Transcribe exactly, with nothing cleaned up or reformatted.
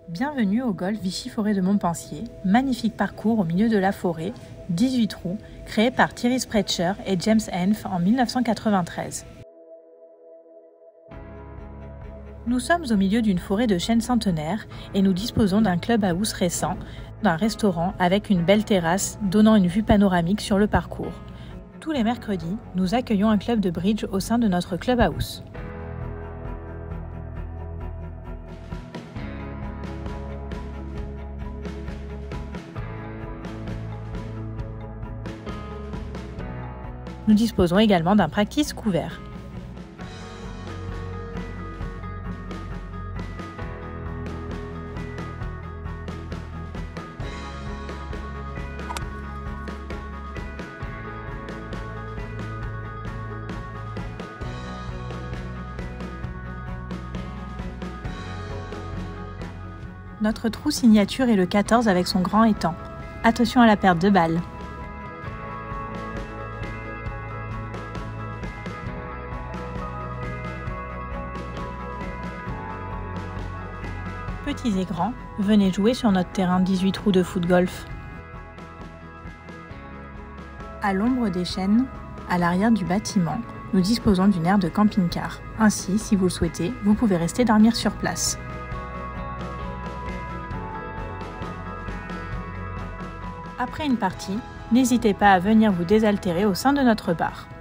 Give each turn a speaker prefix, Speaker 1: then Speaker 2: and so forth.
Speaker 1: Bienvenue au golf Vichy-Forêt de Montpensier, magnifique parcours au milieu de la forêt, dix-huit trous, créé par Thierry Sprecher et James Hanff en mille neuf cent quatre-vingt-treize. Nous sommes au milieu d'une forêt de chênes centenaires et nous disposons d'un clubhouse récent, d'un restaurant avec une belle terrasse donnant une vue panoramique sur le parcours. Tous les mercredis, nous accueillons un club de bridge au sein de notre clubhouse. Nous disposons également d'un practice couvert. Notre trou signature est le quatorze avec son grand étang. Attention à la perte de balles. Petits et grands, venez jouer sur notre terrain dix-huit trous de foot-golf. À l'ombre des chênes, à l'arrière du bâtiment, nous disposons d'une aire de camping-car. Ainsi, si vous le souhaitez, vous pouvez rester dormir sur place. Après une partie, n'hésitez pas à venir vous désaltérer au sein de notre bar.